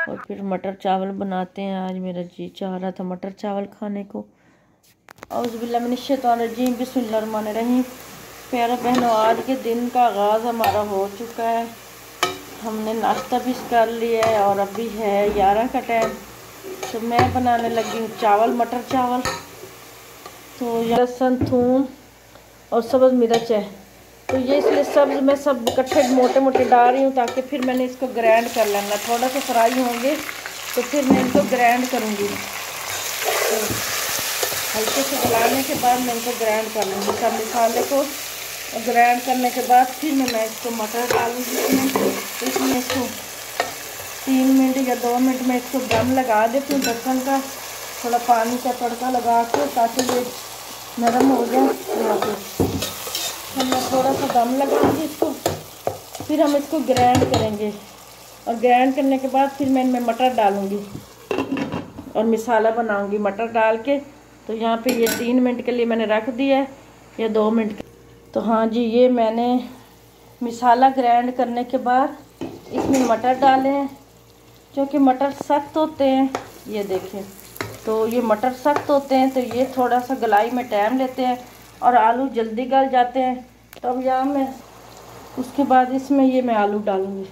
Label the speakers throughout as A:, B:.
A: और फिर मटर चावल बनाते हैं। आज मेरा जी चाह रहा था मटर चावल खाने को। औज़ुबिल्लाहिमिनश्शैतानिर्रजीम बिस्मिल्लाहिर्रहमानिर्रहीम। प्यारा बहनों, आज के दिन का आगाज़ हमारा हो चुका है। हमने नाश्ता भी कर लिया है और अभी है 11 का टाइम। तो मैं बनाने लगी हूँ चावल, मटर चावल। तो लहसुन, थूम और सब्ज़ मिर्च है। तो ये इसलिए सब्ज़ मैं सब इकट्ठे मोटे मोटे डाल रही हूँ ताकि फिर मैंने इसको ग्राइंड कर लेना। थोड़ा सा फ्राई होंगे तो फिर मैं इनको ग्राइंड करूँगी। तो हल्के से गलाने के बाद मैं इनको ग्राइंड कर लूँगी सब मसाले को। और ग्राइंड करने के बाद फिर मैं इसको मटर डालूँगी। इसमें इसको 3 मिनट या 2 मिनट में इसको दम लगा देती हूँ ढक्कन का, थोड़ा पानी का तड़का लगा के, ताकि ये नरम हो जाए। यहाँ पे मैं थोड़ा सा दम लगाऊंगी इसको, फिर हम इसको ग्राइंड करेंगे। और ग्राइंड करने के बाद फिर मैं इनमें मटर डालूंगी और मसाला बनाऊंगी मटर डाल के। तो यहाँ पे ये 3 मिनट के लिए मैंने रख दिया है या 2 मिनट। तो हाँ जी, ये मैंने मसाला ग्राइंड करने के बाद इसमें मटर डाले हैं। क्योंकि मटर सख्त होते हैं, ये देखें, तो ये मटर सख्त होते हैं तो ये थोड़ा सा गलाई में टाइम लेते हैं और आलू जल्दी गल जाते हैं। तो अब यहाँ मैं उसके बाद इसमें ये मैं आलू डालूँगी।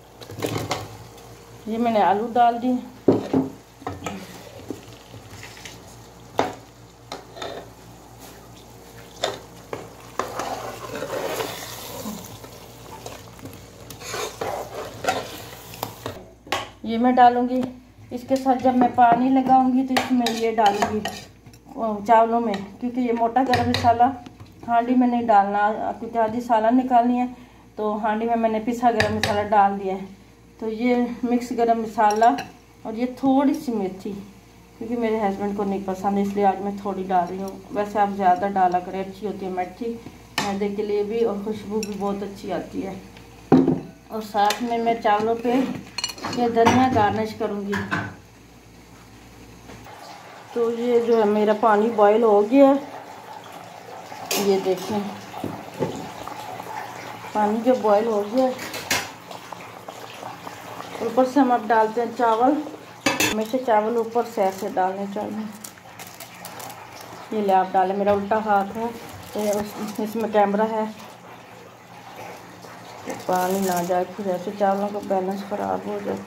A: ये मैंने आलू डाल दी। ये मैं डालूँगी। इसके साथ जब मैं पानी लगाऊंगी तो इसमें ये डालूँगी चावलों में, क्योंकि ये मोटा गरम मसाला हांडी में नहीं डालना, क्योंकि आधी सालन निकालनी है। तो हांडी में मैंने पिसा गरम मसाला डाल दिया है। तो ये मिक्स गरम मसाला और ये थोड़ी सी मेथी, क्योंकि मेरे हस्बैंड को नहीं पसंद, इसलिए आज मैं थोड़ी डाल रही हूँ। वैसे आप ज़्यादा डाला करें, अच्छी होती है मेथी, मैदे के लिए भी, और खुशबू भी बहुत अच्छी आती है। और साथ में मैं चावलों पे ये धनिया गार्निश करूँगी। तो ये जो है मेरा पानी बॉईल हो गया है, ये देखें पानी जो बॉईल हो गया है। ऊपर से हम अब डालते हैं चावल। हमेशा चावल ऊपर से ऐसे डालने चाहिए। ये ले आप डालें, मेरा उल्टा हाथ है तो इसमें कैमरा है, तो पानी ना जाए, फिर ऐसे चावलों का बैलेंस ख़राब हो जाए।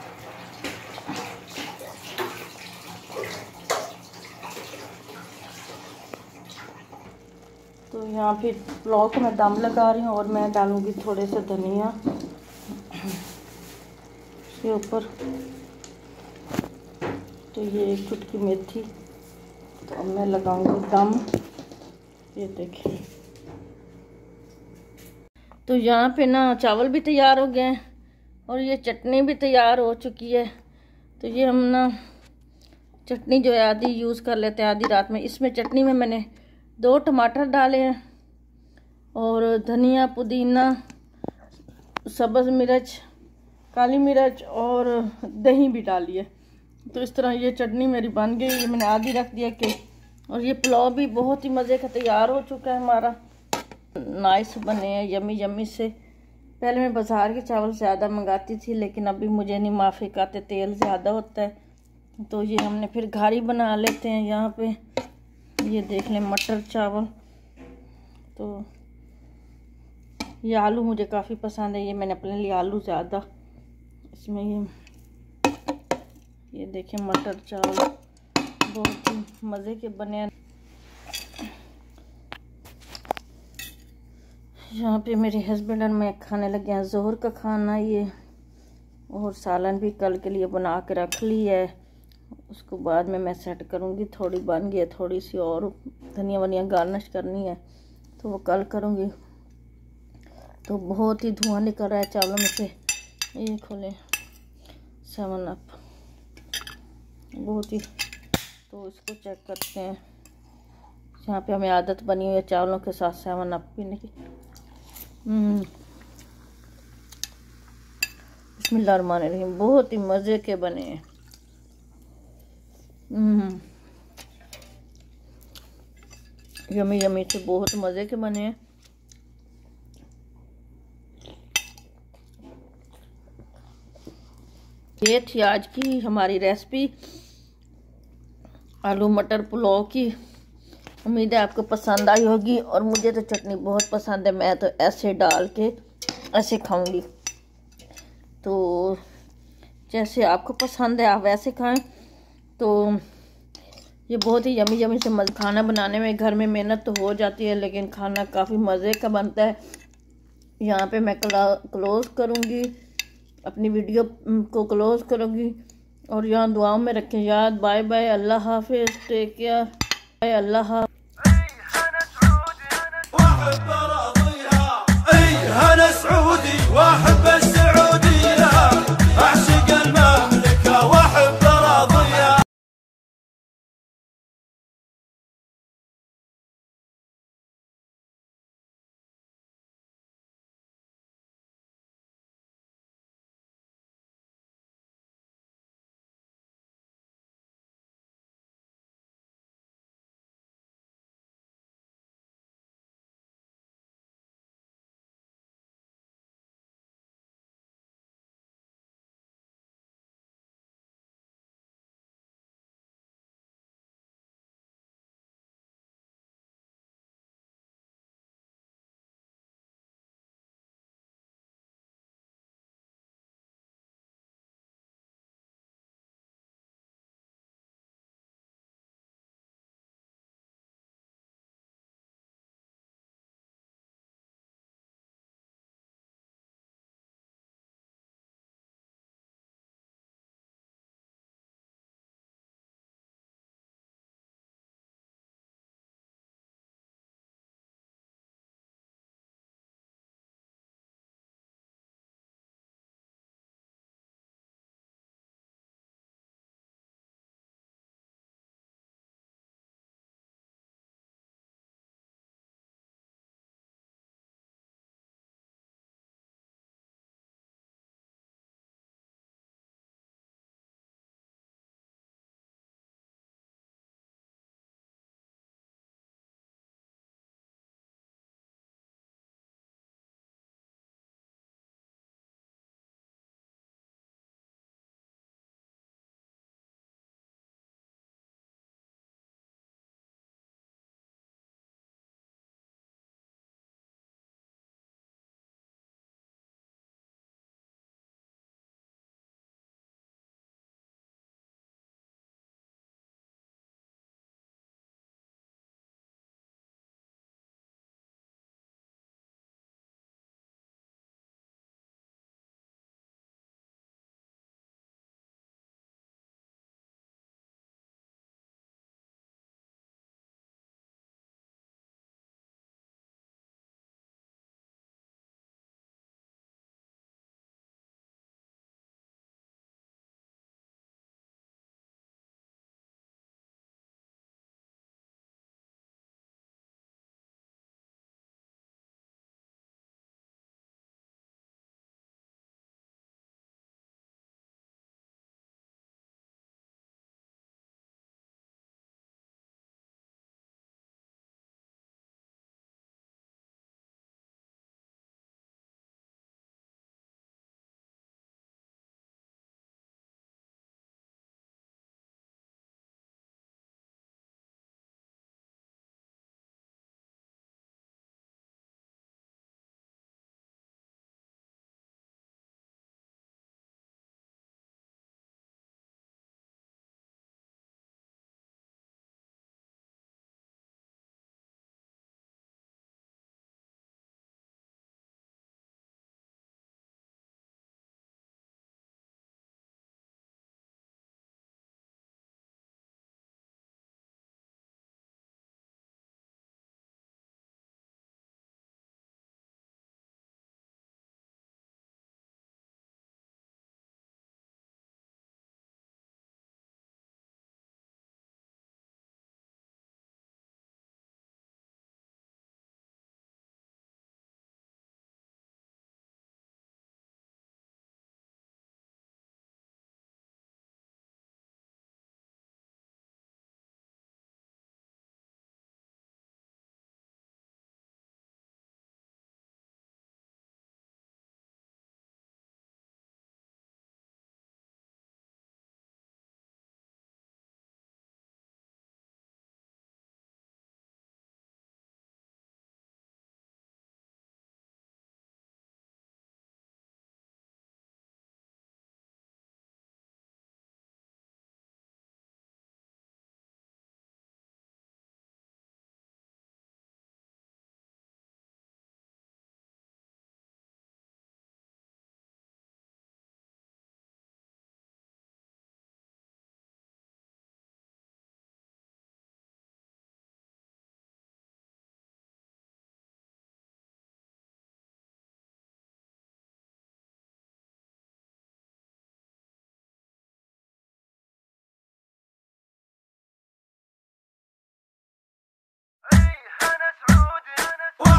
A: तो यहाँ फिर पुलाव को मैं दम लगा रही हूँ और मैं डालूँगी थोड़े से धनिया के ऊपर। तो ये 1 चुटकी मेथी। तो अब मैं लगाऊँगी दम। ये देखिए, तो यहाँ पे ना चावल भी तैयार हो गए हैं और ये चटनी भी तैयार हो चुकी है। तो ये हम ना चटनी जो है आधी यूज़ कर लेते हैं, आधी रात में। इसमें चटनी में मैंने 2 टमाटर डाले हैं और धनिया, पुदीना, सब्ज़ मिर्च, काली मिर्च और दही भी डाली है। तो इस तरह ये चटनी मेरी बन गई। ये मैंने आधी रख दिया कि, और ये पुलाव भी बहुत ही मज़े का तैयार हो चुका है हमारा। नाइस बने हैं, यमी यमी से। पहले मैं बाज़ार के चावल ज़्यादा मंगाती थी, लेकिन अभी मुझे नहीं माफ़िक आते, तेल ज़्यादा होता है। तो ये हमने फिर घर ही बना लेते हैं। यहाँ पे ये देख लें मटर चावल। तो ये आलू मुझे काफ़ी पसंद है, ये मैंने अपने लिए आलू ज़्यादा इसमें। ये देखें मटर चावल बहुत ही मज़े के बने हैं। यहाँ पे मेरे हस्बैंड और मैं खाने लगे हैं ज़ोहर का खाना। ये और सालन भी कल के लिए बना के रख ली है, उसको बाद में मैं सेट करूँगी। थोड़ी बन गई है, थोड़ी सी और धनिया वनिया गार्निश करनी है, तो वो कल करूँगी। तो बहुत ही धुआं निकल रहा है चावलों में से। ये खोलें 7 अप, बहुत ही। तो इसको चेक करते हैं। यहाँ पे हमें आदत बनी हुई है चावलों के साथ 7 अप पीने की। बिस्मिल्लाहिर्रहमानिर्रहीम, बहुत ही मज़े के बने हैं। यमी यमी से बहुत मज़े के बने हैं। ये थी आज की हमारी रेसिपी आलू मटर पुलाव की। उम्मीद है आपको पसंद आई होगी, और मुझे तो चटनी बहुत पसंद है, मैं तो ऐसे डाल के ऐसे खाऊंगी। तो जैसे आपको पसंद है आप वैसे खाएं। तो ये बहुत ही यमी यमी से खाना बनाने में घर में मेहनत तो हो जाती है, लेकिन खाना काफ़ी मज़े का बनता है। यहाँ पे मैं क्लोज़ करूँगी, अपनी वीडियो को क्लोज़ करूँगी, और यहाँ दुआओं में रखें याद। बाय बाय, अल्लाह हाफिज़, टेक केयर, बाय, अल्लाह हाफिज़। انا سعودي واحب السعوديه، اعشق المملكه واحب اراضيها.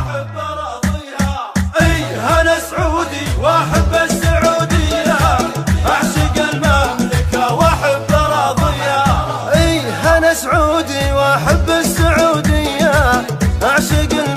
B: واحب اراضيها. اي انا سعودي واحب السعودية، اعشق المملكة واحب اراضيها. اي انا سعودي واحب السعودية، اعشق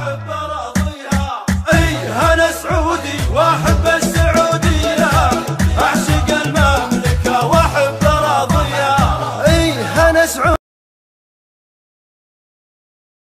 B: واحب